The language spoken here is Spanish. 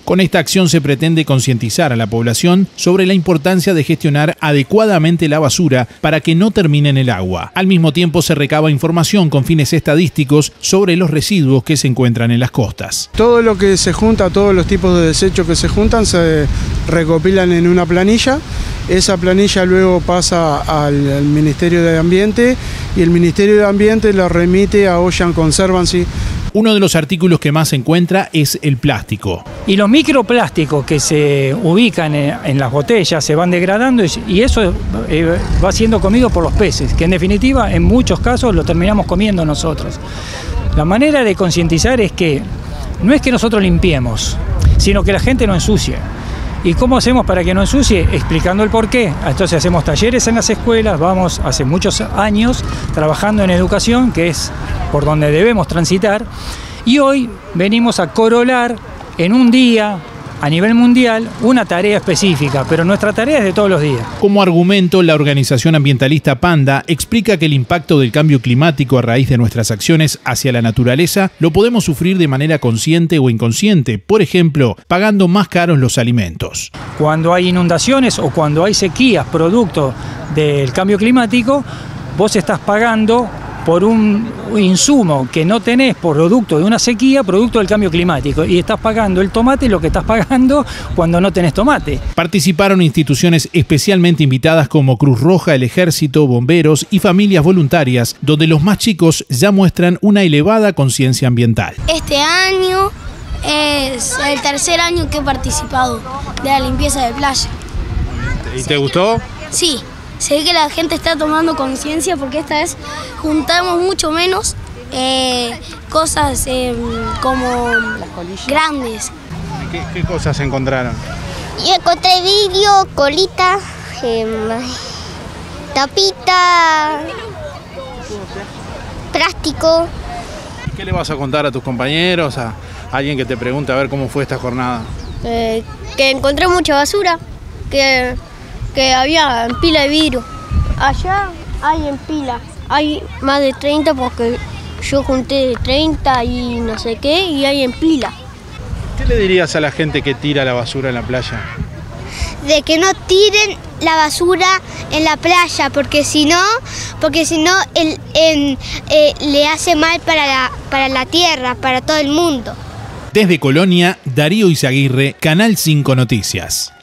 Con esta acción se pretende concientizar a la población sobre la importancia de gestionar adecuadamente la basura para que no termine en el agua. Al mismo tiempo se recaba información con fines estadísticos sobre los residuos que se encuentran en las costas. Todo lo que se junta, todos los tipos de desechos que se juntan se recopilan en una planilla. Esa planilla luego pasa al Ministerio de Ambiente y el Ministerio de Ambiente la remite a Ocean Conservancy. Uno de los artículos que más se encuentra es el plástico. Y los microplásticos que se ubican en las botellas se van degradando y eso va siendo comido por los peces, que en definitiva en muchos casos lo terminamos comiendo nosotros. La manera de concientizar es que no es que nosotros limpiemos, sino que la gente no ensucie. ¿Y cómo hacemos para que no ensucie? Explicando el porqué. Entonces hacemos talleres en las escuelas, vamos hace muchos años trabajando en educación, que es por donde debemos transitar, y hoy venimos a corolar en un día, a nivel mundial, una tarea específica, pero nuestra tarea es de todos los días. Como argumento, la organización ambientalista Panda explica que el impacto del cambio climático a raíz de nuestras acciones hacia la naturaleza lo podemos sufrir de manera consciente o inconsciente, por ejemplo, pagando más caros los alimentos. Cuando hay inundaciones o cuando hay sequías producto del cambio climático, vos estás pagando por un insumo que no tenés producto de una sequía, producto del cambio climático, y estás pagando el tomate lo que estás pagando cuando no tenés tomate. Participaron instituciones especialmente invitadas como Cruz Roja, el Ejército, bomberos y familias voluntarias, donde los más chicos ya muestran una elevada conciencia ambiental. Este año es el tercer año que he participado de la limpieza de playa. ¿Y te gustó? Sí. Se ve que la gente está tomando conciencia porque esta vez juntamos mucho menos cosas como grandes. ¿Qué cosas encontraron? Yo encontré vidrio, colita, tapita, plástico. ¿Qué le vas a contar a tus compañeros, a alguien que te pregunte a ver cómo fue esta jornada? Que encontré mucha basura, que había en pila de vidrio. Allá hay en pila, hay más de 30 porque yo junté 30 y no sé qué, y hay en pila. ¿Qué le dirías a la gente que tira la basura en la playa? De que no tiren la basura en la playa, porque si no le hace mal para la tierra, para todo el mundo. Desde Colonia, Darío Izaguirre, Canal 5 Noticias.